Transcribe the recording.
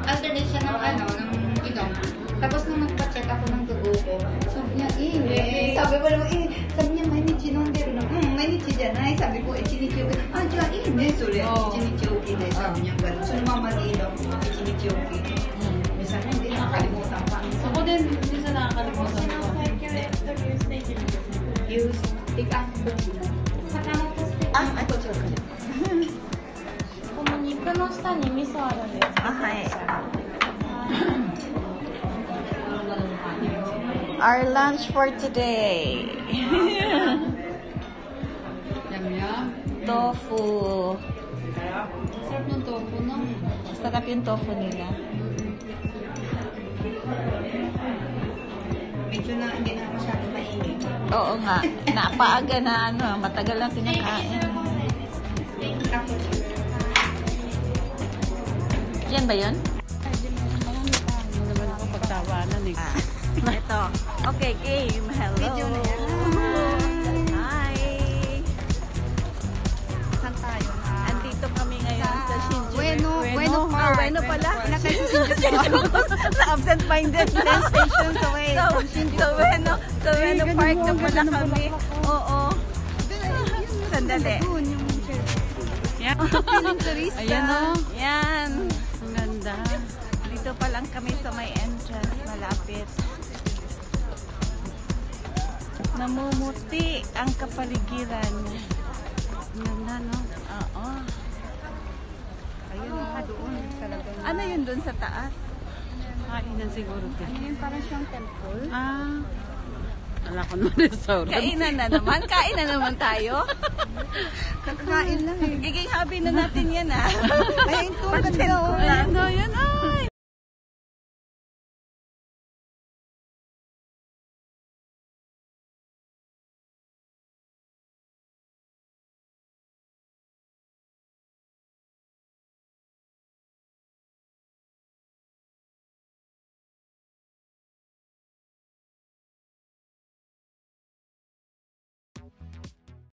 alternate siya ng ano, ng inom. Tapos nung nagpa-check ako ng dugo ko, sabi niya, sabi ko naman, sabi niya, mainichi nonderu na, mainichi janai. Sabi ko, ichinichi oki. Diya, sure, ichinichi oki na. Sabi niya, gano'n. So, namamalilaw, ichinichi oki. Minsan na, hindi nakakalimutan pa. So, ko din, minsan nakakalimutan ko. Use, take out the sakana to stick. Ito, chocolate. この肉の下に味噌あるんです。 はい。Our lunch for today. Yum. Tofu. Sarap ng tofu, no? Sarap yung tofu nila. Medyo na, hindi na masyadong mainit. Oo nga. Napaaga na ano, matagal lang sinakain. Yan ba yun? Hindi naman ako pagtawanan eh. Ito. Okay, game. Hello. Video na yan. Hi. Saan tayo? Andito kami ngayon sa Shinjuku. Bueno Park. Bueno pala. Absent-minded 10 stations away from Shinjuku. Sa Bueno Park na pala kami. Oo. Sandali. Yan. Ayan o. Yan. Ang ganda. Dito pa lang kami sa may entrance. Malapit. Namumuti ang kapaligiran. Ang ganda, no? Oo. Ayun na doon. Talagang. Ano yun dun sa taas? Kainan siguro. Ano yun, parang siyang temple? Wala ko na restaurant. Kainan na naman. Kain na naman tayo. Kakain lang eh. Giging hobby na natin yan ah. Ay, ito, ganda oh. Ayan o, yan o.